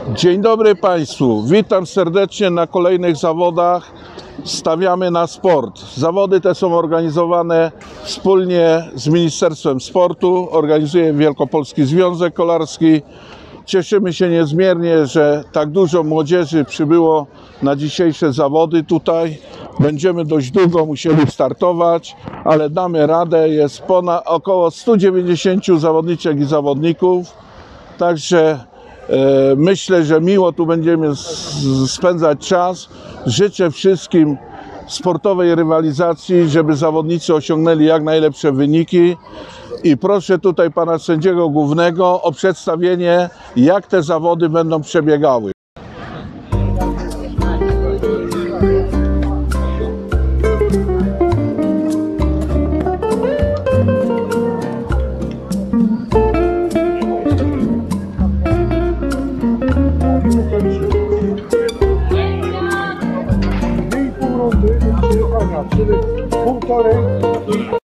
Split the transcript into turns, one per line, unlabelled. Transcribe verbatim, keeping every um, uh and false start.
Dzień dobry Państwu, witam serdecznie na kolejnych zawodach. Stawiamy na sport. Zawody te są organizowane wspólnie z Ministerstwem Sportu. Organizuje Wielkopolski Związek Kolarski. Cieszymy się niezmiernie, że tak dużo młodzieży przybyło na dzisiejsze zawody tutaj. Będziemy dość długo musieli startować, ale damy radę. Jest ponad około stu dziewięćdziesięciu zawodniczek i zawodników. Także e, myślę, że miło tu będziemy spędzać czas. Życzę wszystkim sportowej rywalizacji, żeby zawodnicy osiągnęli jak najlepsze wyniki. I proszę tutaj pana sędziego głównego o przedstawienie, jak te zawody będą przebiegały.
Półtorej